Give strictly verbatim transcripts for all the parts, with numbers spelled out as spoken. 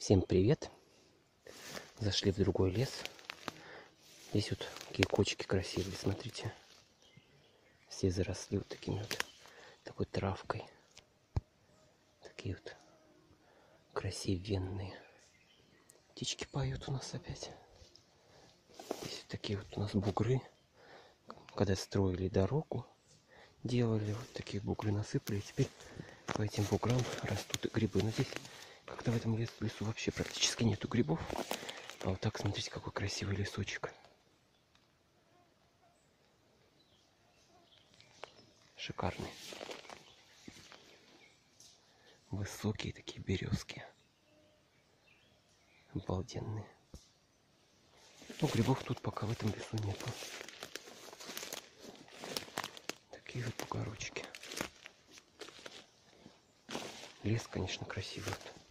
Всем привет! Зашли в другой лес. Здесь вот такие кочки красивые, смотрите. Все заросли вот такими вот, такой травкой. Такие вот красивенные. Птички поют у нас опять. Здесь вот такие вот у нас бугры. Когда строили дорогу, делали вот такие бугры, насыпали. И теперь по этим буграм растут грибы. Но здесь как-то в этом лесу, лесу вообще практически нету грибов. А вот так, смотрите, какой красивый лесочек. Шикарный. Высокие такие березки. Обалденные. Ну, грибов тут пока в этом лесу нету. Такие вот бугорочки. Лес, конечно, красивый.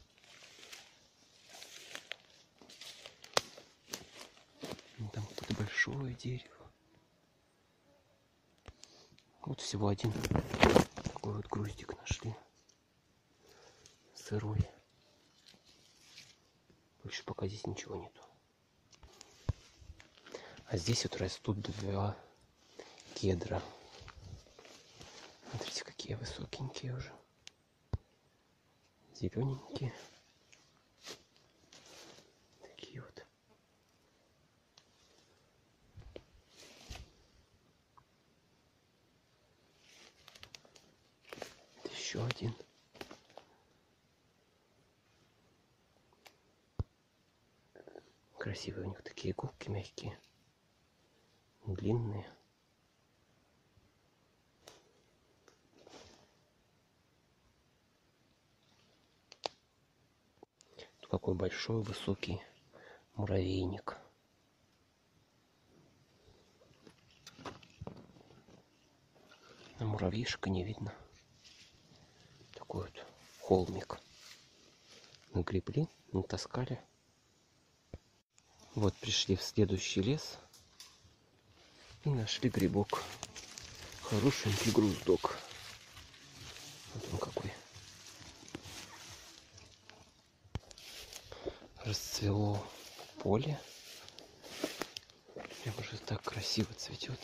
Там какое-то большое дерево. Вот всего один такой вот груздик нашли. Сырой. Больше пока здесь ничего нету. А здесь вот растут два кедра. Смотрите, какие высокенькие уже. Зелененькие. Такие вот. Еще один. Красивые у них такие иголки мягкие. Длинные. Тут какой большой, высокий муравейник. А муравьишка не видно. Такой вот холмик. Нагребли, натаскали. Вот пришли в следующий лес и нашли грибок. Хорошенький груздок. Вот он какой. Расцвело поле. Прям уже так красиво цветет.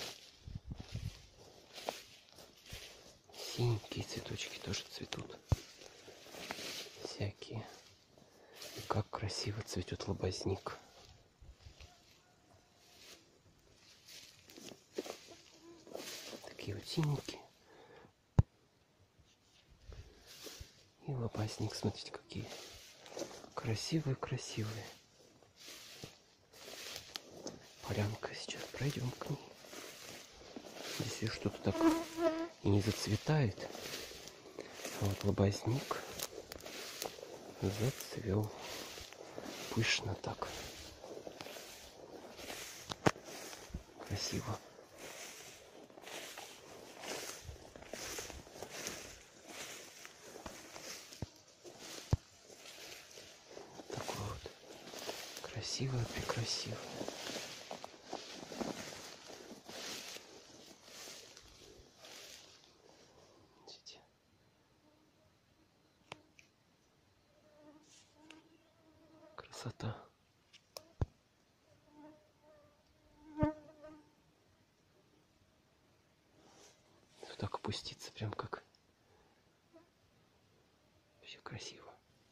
Синенькие цветочки тоже цветут. Всякие. И как красиво цветет лобозник. Такие вот синенькие. И лобозник, смотрите, какие красивые-красивые. Полянка, сейчас пройдем к ней. Если что-то так и не зацветает, а вот лобозник зацвел пышно так. Красиво. Такое вот красивое, прекрасивое. Красота. Вот так опуститься, прям как все красиво.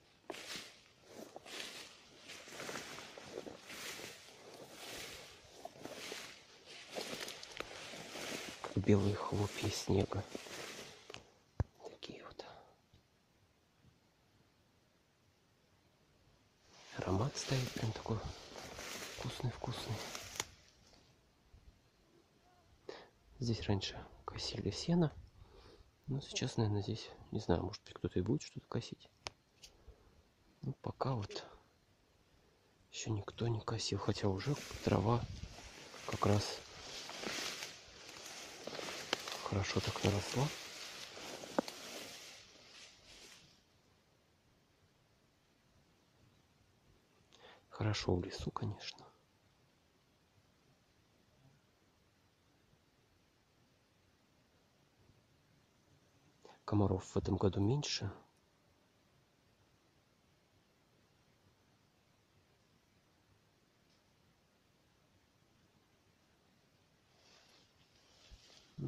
Как белые хлопья снега. Такие вот. Аромат стоит прям такой вкусный-вкусный. Здесь раньше косили сено, но сейчас, наверное, здесь, не знаю, может быть, кто-то и будет что-то косить. Ну, пока вот еще никто не косил, хотя уже трава как раз хорошо так наросла. Хорошо в лесу, конечно. Комаров в этом году меньше.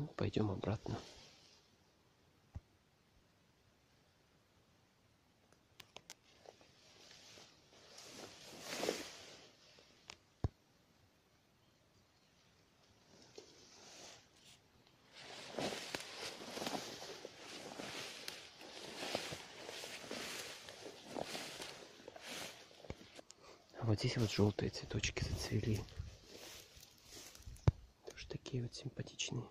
Ну, пойдем обратно. А вот здесь вот желтые цветочки зацвели. Тоже такие вот симпатичные.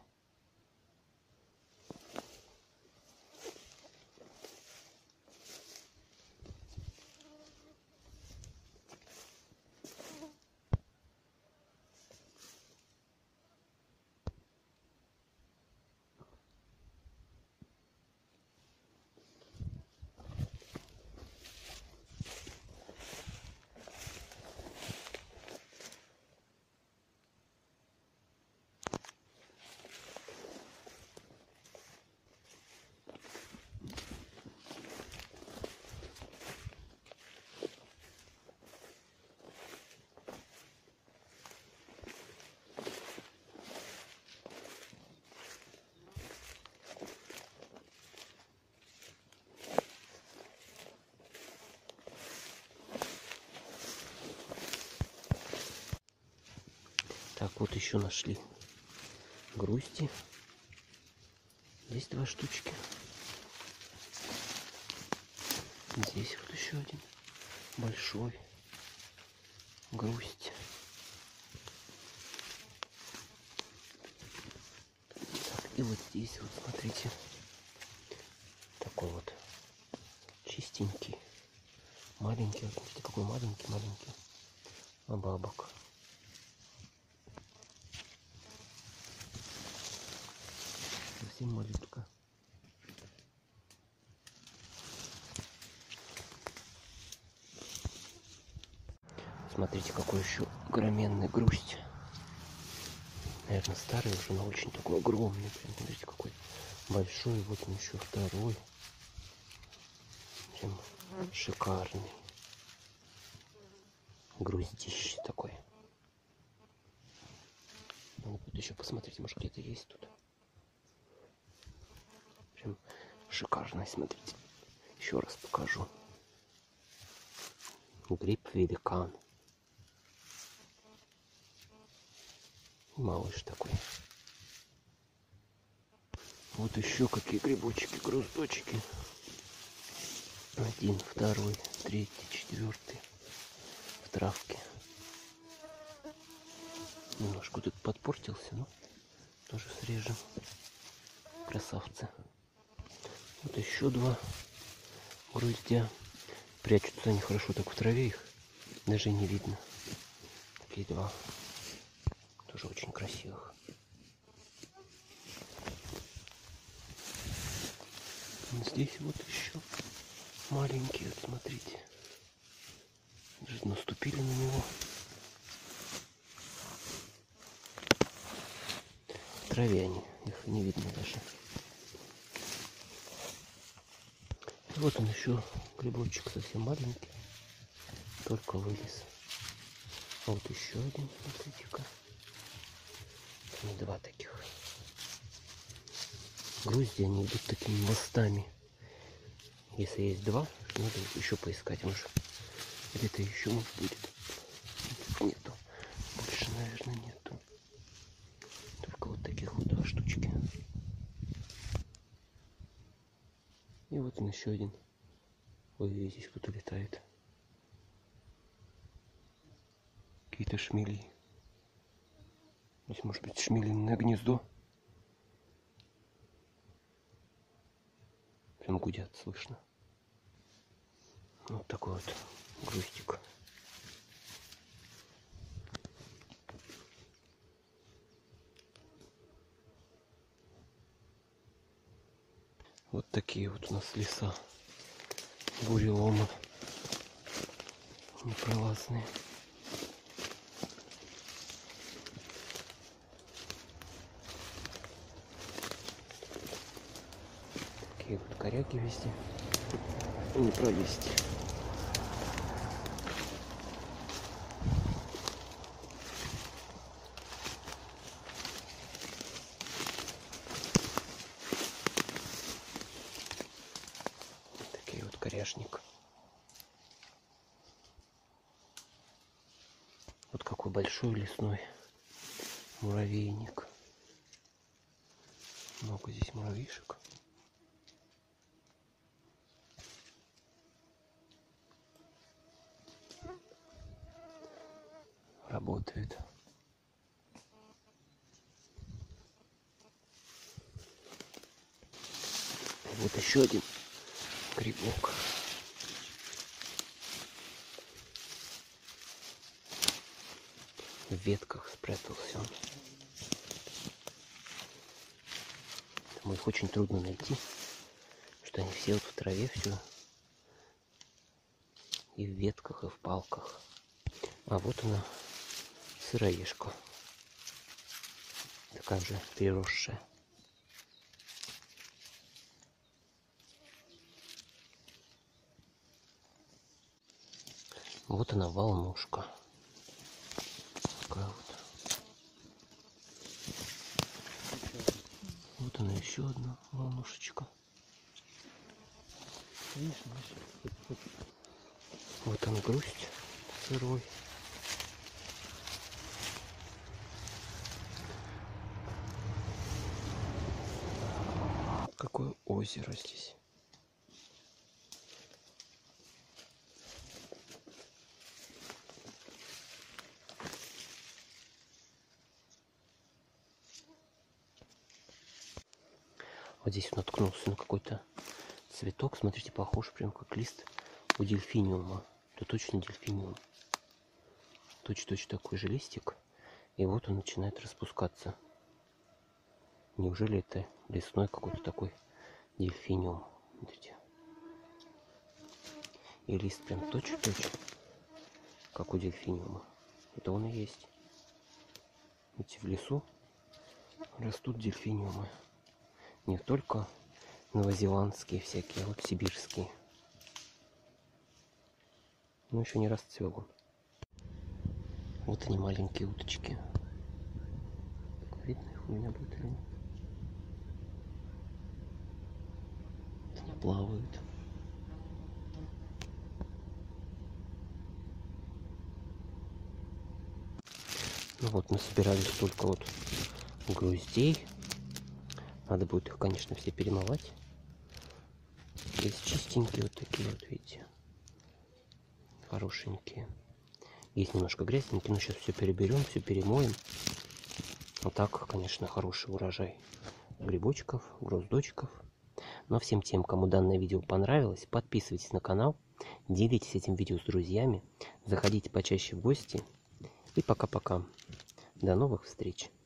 Так, вот еще нашли грусти. Здесь два штучки. Здесь вот еще один большой грусть. Так, и вот здесь вот смотрите, такой вот чистенький, маленький. Вот видите, какой маленький, маленький бабок. Совсем малютка. Смотрите, какой еще огроменный грусть. Наверное, старый уже, но очень такой огромный. Смотрите, какой большой. Вот он еще второй. Прям шикарный. Груздище такой. Надо будет еще посмотреть, может где-то есть тут. Прям шикарный, смотрите. Еще раз покажу. Гриб-великан. Малыш такой. Вот еще какие грибочки, груздочки. Один, второй, третий, четвертый. В травке. Немножко тут подпортился, но тоже срежем. Красавцы. Вот еще два груздя. Прячутся они хорошо так в траве, их даже не видно. Такие два. Тоже очень красивых. Здесь вот еще маленькие, вот смотрите. Даже наступили на него. В траве они, их не видно даже. И вот он еще грибочек совсем маленький, только вылез. А вот еще один, смотрите-ка. Два таких. Грузди, они идут такими мостами. Если есть два, надо еще поискать, может где-то еще может будет. Нету. Больше, наверное, нету. Только вот таких вот два штучки. И вот он еще один. Ой, здесь кто-то летает. Какие-то шмели. Здесь может быть шмелиное гнездо. Прям гудят, слышно. Вот такой вот грустик. Вот такие вот у нас леса. Буреломы. Непролазные. Такие вот коряки везде. Не пролезть. муравьяшник. Вот какой большой лесной муравейник. Много здесь муравьишек. Работает. Вот еще один грибок. В ветках спрятался он. Там их очень трудно найти, потому что они все вот в траве, все. И в ветках, и в палках. А вот она, сыроежка. Такая же приросшая. Вот она, волнушка. Такая вот. Вот она, еще одна волнушечка. Вот он, грусть сырой. Какое озеро здесь. Вот здесь он наткнулся на какой-то цветок. Смотрите, похож прям как лист у дельфиниума. Это точно дельфиниум. Точно-точно такой же листик. И вот он начинает распускаться. Неужели это лесной какой-то такой дельфиниум? Смотрите. И лист прям точно-точно как у дельфиниума. Это он и есть. Видите, в лесу растут дельфиниумы. Не только новозеландские всякие, вот сибирские. Но еще не расцвел он. Вот они, маленькие уточки. Видно их у меня будет или нет? Вот они плавают. Ну вот, мы собирали столько вот груздей. Надо будет их, конечно, все перемывать. Здесь чистенькие вот такие вот, видите. Хорошенькие. Есть немножко грязненькие, но сейчас все переберем, все перемоем. Вот так, конечно, хороший урожай грибочков, груздочков. Но всем тем, кому данное видео понравилось, подписывайтесь на канал, делитесь этим видео с друзьями, заходите почаще в гости. И пока-пока. До новых встреч.